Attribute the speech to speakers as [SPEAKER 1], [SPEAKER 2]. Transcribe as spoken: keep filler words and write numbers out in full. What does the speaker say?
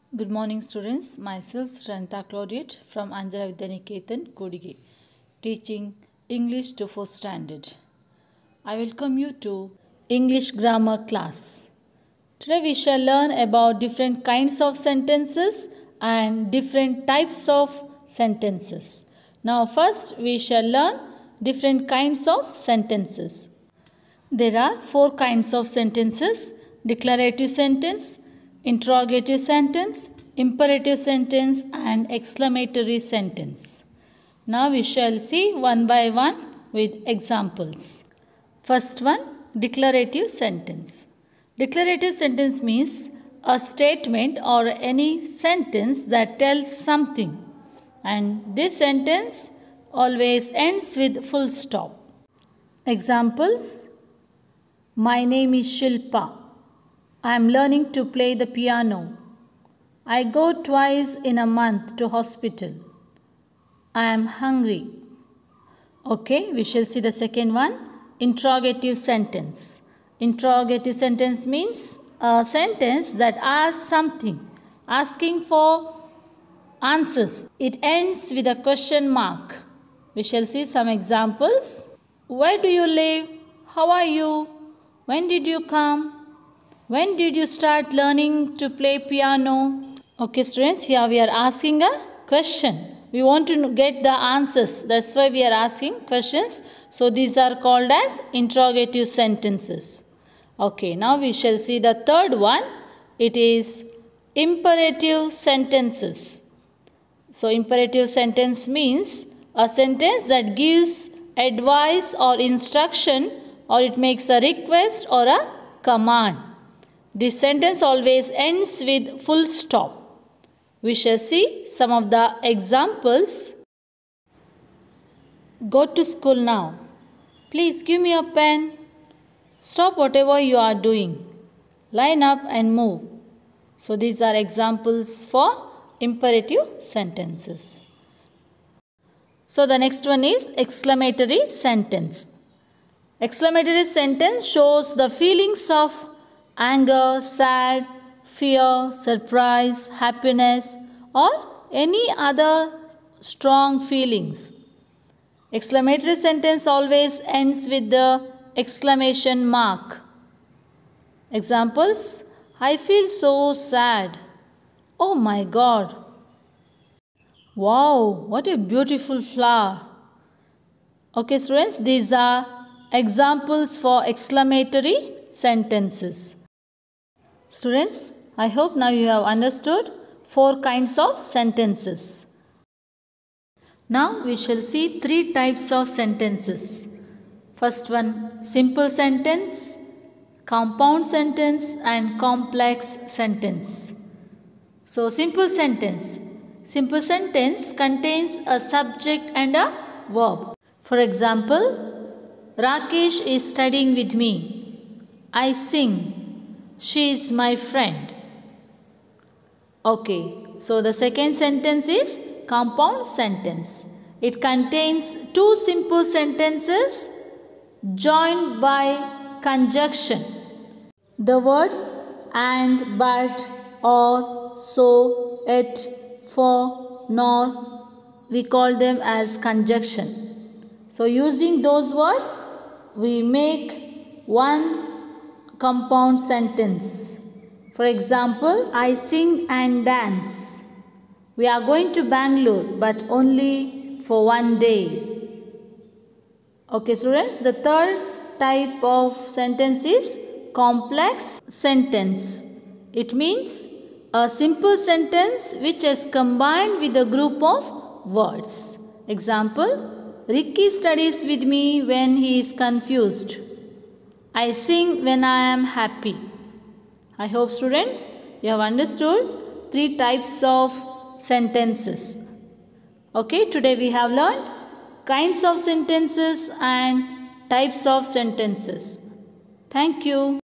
[SPEAKER 1] Good morning students, myself Shranta Claudette from Anjana Vidyaniketan, Kodige, teaching English to fourth standard. I welcome you to English grammar class. Today we shall learn about different kinds of sentences and different types of sentences. Now first we shall learn different kinds of sentences. There are four kinds of sentences: declarative sentence, interrogative sentence, imperative sentence and exclamatory sentence. Now we shall see one by one with examples. First one, declarative sentence. Declarative sentence means a statement or any sentence that tells something, and this sentence always ends with full stop. Examples: my name is Shilpa. I am learning to play the piano. I go twice in a month to hospital. I am hungry. Okay, we shall see the second one, interrogative sentence. Interrogative sentence means a sentence that asks something, asking for answers. It ends with a question mark. We shall see some examples. Where do you live? How are you? When did you come? When did you start learning to play piano? Okay students, here we are asking a question. We want to get the answers. That's why we are asking questions. So these are called as interrogative sentences. Okay, now we shall see the third one. It is imperative sentences. So imperative sentence means a sentence that gives advice or instruction, or it makes a request or a command. This sentence always ends with full stop. We shall see some of the examples. Go to school now. Please give me a pen. Stop whatever you are doing. Line up and move. So these are examples for imperative sentences. So the next one is exclamatory sentence. Exclamatory sentence shows the feelings of anger, sad, fear, surprise, happiness, or any other strong feelings. Exclamatory sentence always ends with the exclamation mark. Examples: I feel so sad. Oh my God. Wow, what a beautiful flower. Okay students, these are examples for exclamatory sentences. Students, I hope now you have understood four kinds of sentences. Now we shall see three types of sentences. First one, simple sentence, compound sentence and complex sentence. So simple sentence. Simple sentence contains a subject and a verb. For example, Rakesh is studying with me. I sing. She is my friend. Okay, so the second sentence is compound sentence. It contains two simple sentences joined by conjunction. The words and, but, or, so, it, for, nor, we call them as conjunction. So using those words, we make one compound sentence. For example, I sing and dance. We are going to Bangalore, but only for one day. Okay students, the third type of sentence is complex sentence. It means a simple sentence which is combined with a group of words. Example, Ricky studies with me when he is confused. I sing when I am happy. I hope students you have understood three types of sentences. Okay, today we have learned kinds of sentences and types of sentences. Thank you.